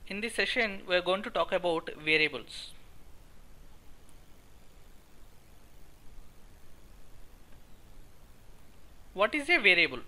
In this session, we are going to talk about variables. What is a variable?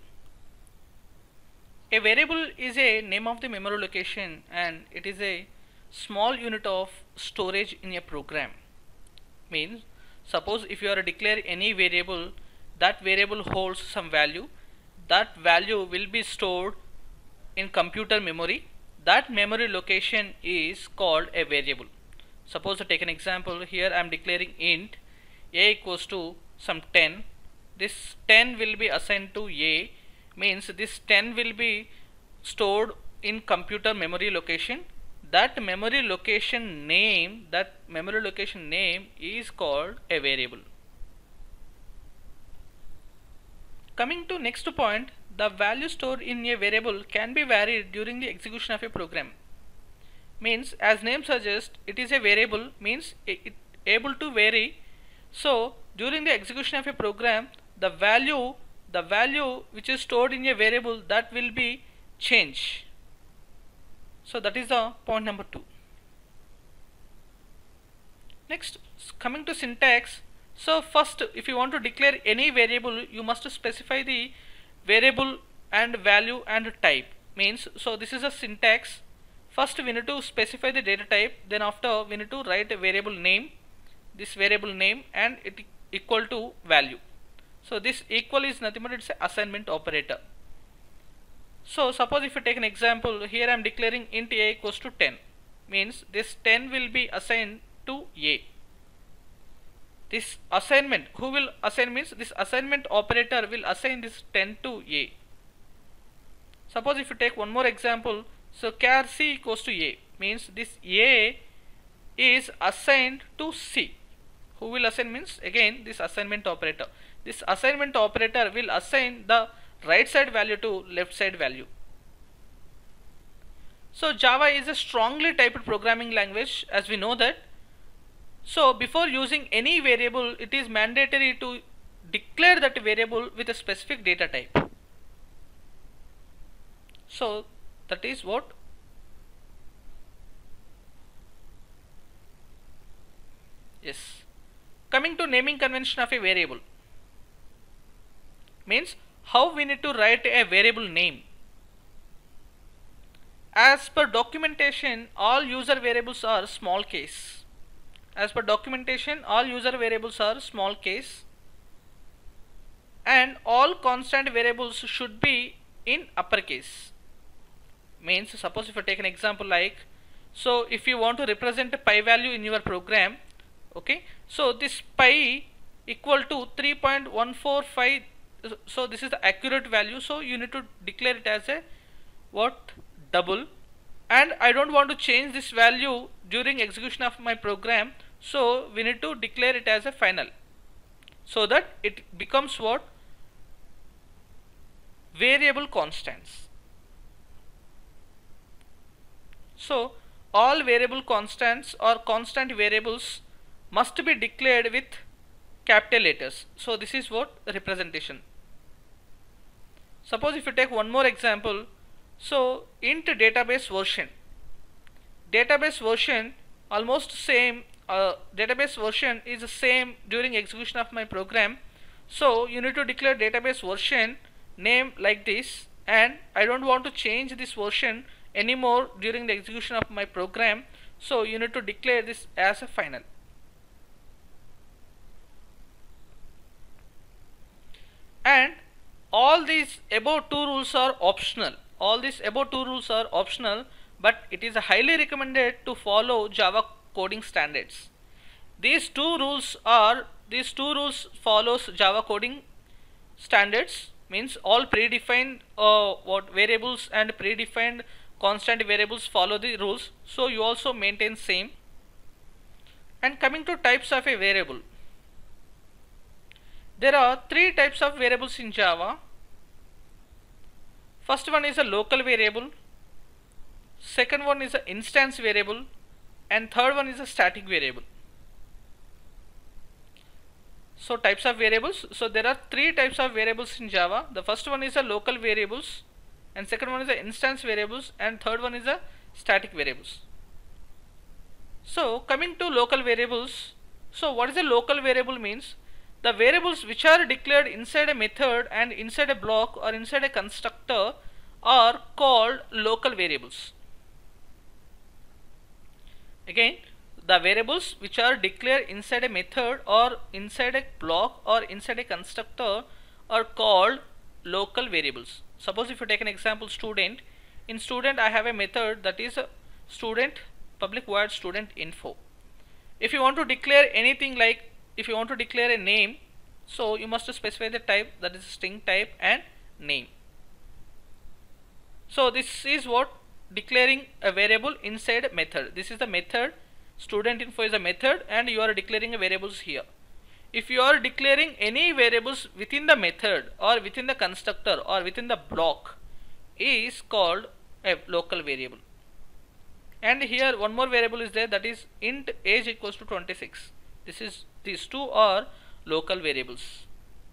A variable is a name of the memory location and it is a small unit of storage in a program. Means, suppose if you are to declare any variable, that variable holds some value. That value will be stored in computer memory. That memory location is called a variable. Suppose to take an example, here I am declaring int a equals to some 10. This 10 will be assigned to a, means this 10 will be stored in computer memory location. That memory location name is called a variable. Coming to next point, the value stored in a variable can be varied during the execution of a program. Means, as name suggests, it is a variable, means it able to vary. So during the execution of a program, the value which is stored in a variable, that will be changed. So that is the point number 2. Next, coming to syntax. So first, if you want to declare any variable, you must specify the variable and value and type. Means, so this is a syntax. First we need to specify the data type, then after we need to write a variable name, this variable name, and it equal to value. So this equal is nothing but it's an assignment operator. So suppose if you take an example, here I am declaring int a equals to 10, means this 10 will be assigned to a. This assignment, who will assign, means this assignment operator will assign this 10 to a. Suppose if you take one more example, so char c equals to a, means this a is assigned to c. Who will assign, means again this assignment operator. This assignment operator will assign the right side value to left side value. So Java is a strongly typed programming language, as we know that. So before using any variable, it is mandatory to declare that variable with a specific data type. So that is what. Yes. Coming to naming convention of a variable. Means how we need to write a variable name. As per documentation, all user variables are small case. As per documentation, all user variables are small case, and all constant variables should be in uppercase. Means, suppose if you take an example like, so if you want to represent a pi value in your program, okay, so this pi equal to 3.145, so this is the accurate value, so you need to declare it as a what, double, and I don't want to change this value during execution of my program, so we need to declare it as a final, so that it becomes what, variable constants. So all variable constants or constant variables must be declared with capital letters. So this is what representation. Suppose if you take one more example, so int database version. Database version almost same. Database version is the same during execution of my program. So you need to declare database version name like this, and I don't want to change this version anymore during the execution of my program. So you need to declare this as a final. And all these above two rules are optional. But it is highly recommended to follow Java coding standards. These two rules follows Java coding standards, means all predefined variables and predefined constant variables follow the rules, so you also maintain same. And coming to types of a variable, there are 3 types of variables in Java. First one is a local variable, second one is an instance variable, and third one is a static variable. So types of variables, so there are 3 types of variables in Java. The first one is a local variables, and second one is the instance variables, and third one is the static variables. So coming to local variables, so what is a local variable means? The variables which are declared inside a method and inside a block or inside a constructor are called local variables. Again, the variables which are declared inside a method or inside a block or inside a constructor are called local variables. Suppose if you take an example student, in student I have a method that is a student public void student info. If you want to declare anything, like if you want to declare a name, so you must specify the type, that is string type and name. So this is what declaring a variable inside a method. This is the method, student info is a method, and you are declaring a variables here. If you are declaring any variables within the method or within the constructor or within the block is called a local variable. And here one more variable is there, that is int age equals to 26. These two are local variables.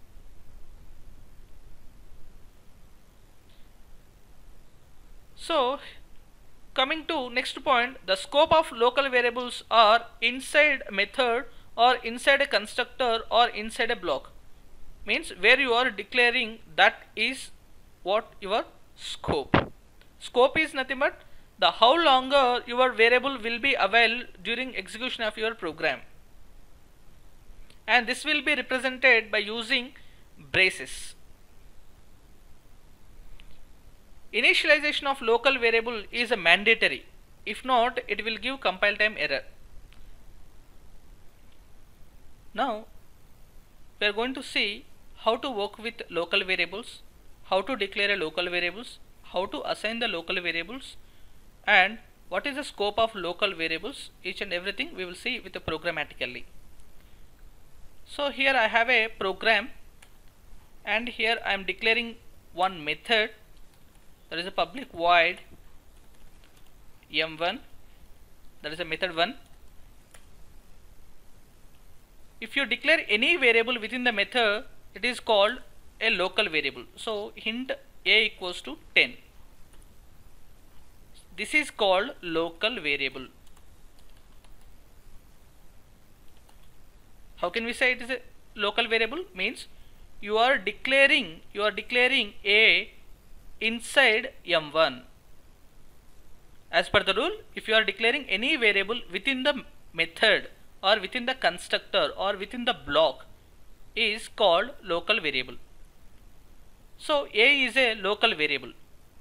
So coming to next point, the scope of local variables are inside method or inside a constructor or inside a block. Means where you are declaring, that is what your scope. Scope is nothing but the how longer your variable will be available during execution of your program, and this will be represented by using braces. Initialization of local variable is a mandatory. If not, it will give compile time error. Now we are going to see how to work with local variables, how to declare a local variables, how to assign the local variables, and what is the scope of local variables. Each and everything we will see with the programmatically. So here I have a program, and here I am declaring one method, that is a public void m1, that is a method 1. If you declare any variable within the method, it is called a local variable. So int a equals to 10. This is called local variable. How can we say it is a local variable? Means you are declaring a inside m1. As per the rule, if you are declaring any variable within the method or within the constructor or within the block is called local variable. So a is a local variable.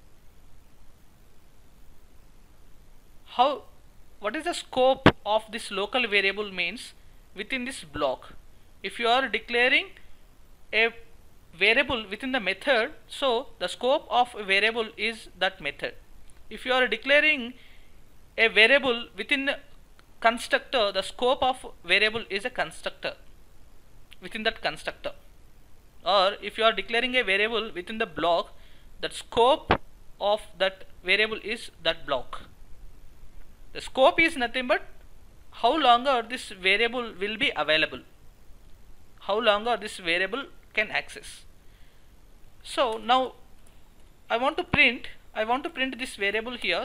What is the scope of this local variable means? Within this block, if you are declaring a variable within the method, so the scope of a variable is that method. If you are declaring a variable within the constructor, the scope of variable is a constructor within that constructor. Or if you are declaring a variable within the block, the scope of that variable is that block. The scope is nothing but how longer this variable will be available, how longer this variable can access. So now I want to print this variable here,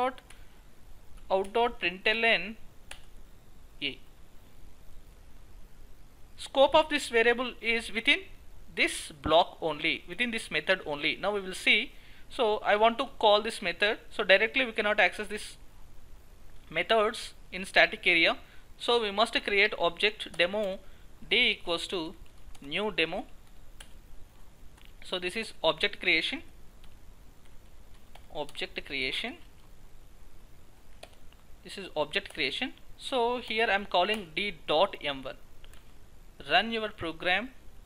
system.out.println a. Scope of this variable is within this block only, within this method only. Now we will see. So I want to call this method, so directly we cannot access this methods in static area, so we must create object demo d equals to new demo. So this is object creation. This is object creation. So here I am calling d.m1. Run your program.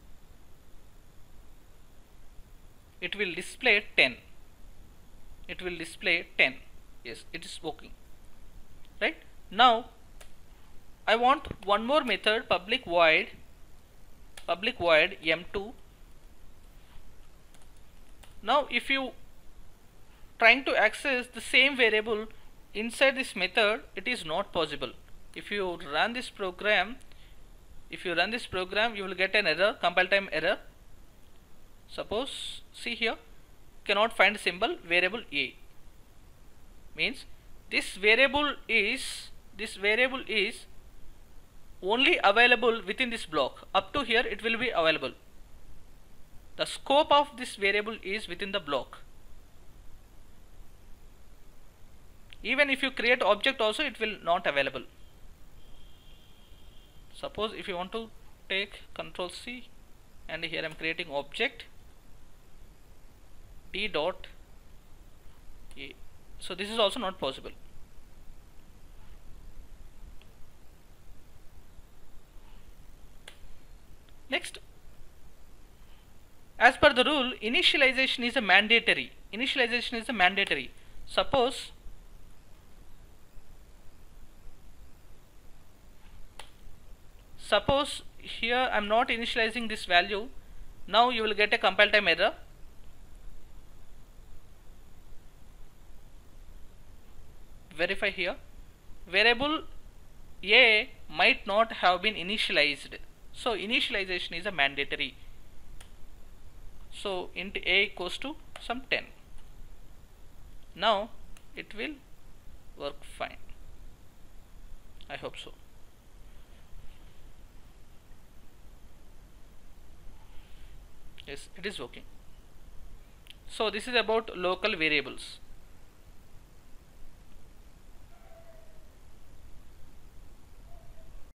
It will display 10. Yes, it is working. Right? Now I want one more method, public void m2. Now if you trying to access the same variable inside this method, it is not possible. If you run this program, you will get an error, compile time error. Suppose, see here, cannot find symbol variable a, means this variable is only available within this block. Up to here it will be available. The scope of this variable is within the block. Even if you create object also, it will not available. Suppose if you want to take Control C, and here I am creating object d dot a. So this is also not possible. Next, as per the rule, initialization is a mandatory. Suppose here I am not initializing this value. Now you will get a compile time error. Verify here. Variable a might not have been initialized. So initialization is a mandatory. So int a equals to some 10. Now it will work fine. I hope so. Yes, it is working. So this is about local variables.